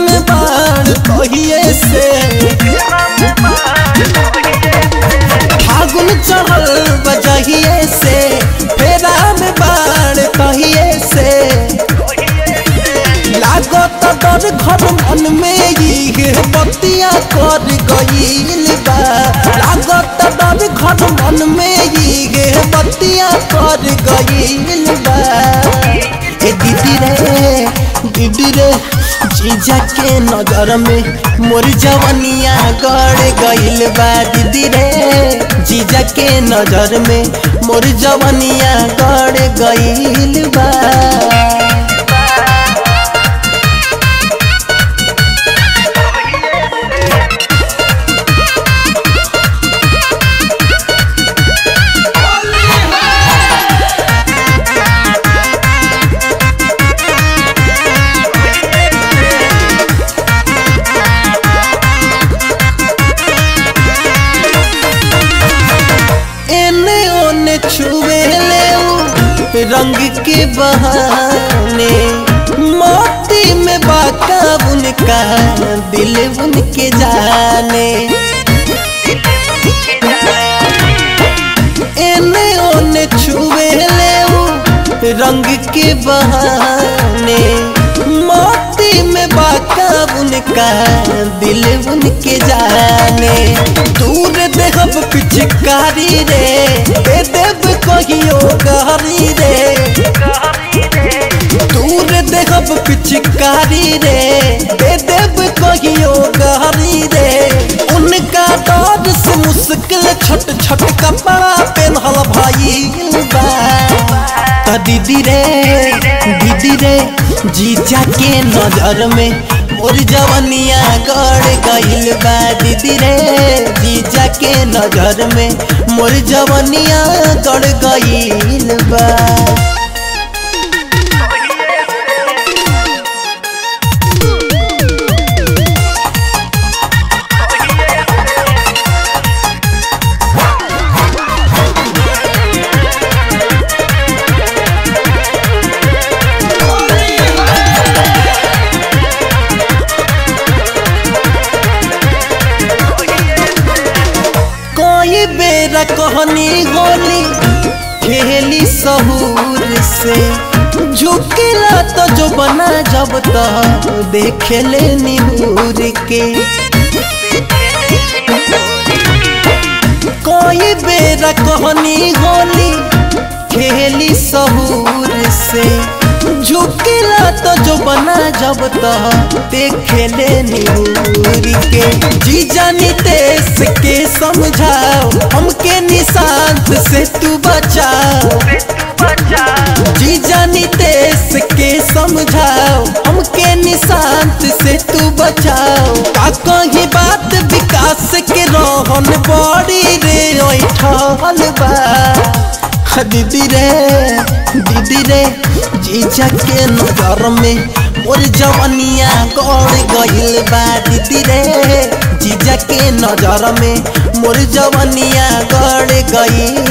में बाण कहिए से फागुन चढ़ल बजहिए से फेरा में बाण कहिए से लागत डर घर मन में ये बतिया कर गईल बा लागत डर घर मन में ये बतिया कर गईल बा ए दीदी रे जीजा के नजर में मोर जवनिया गड़ गईल बा दीदी रे जीजा के नजर में मोर जवनिया गड़ गईल बा छुए ले रंग के बहाने मोती में बाका उनका दिल उनके जाने एने ओने छुए ले रंग के बहाने मोती में बाका उनका दिल उनके जाने दूर देहब पिचकारी रे दे देव कहियो गहरी रे दूर देहब पिचकारी रे दे देव कहियो गहरी रे उनका डर से मुश्किल छोट छोट कपड़ा पहनल भाई बा दीदी रे जीजा के नजर में मोर जवनिया गड़ गईल बा दीदी रे जीजा के नजर में मोर जवनिया गड़ गईल बा बेरा कहनी होली खेली सहूर से झुकेला तो जो बना जब तो देखे ले निहूर के कोई बेरा कहनी होली खेली सहूर से झुकेला तो जो बना जब तो देखे ले निहूर के जीजा नितेश के समझाओ हमके निशांत से तू बचाओ जीजा नितेश के समझाओ हमके निशांत से तू बचाओ का कहीं बात विकास के रोहन बड़ी रे ओठल बा दीदी रे जीजा के नजर में मोर जवनिया गड़ गईल बा दीदी रे जीजा के नजर में मोर जवनिया गड़ गईल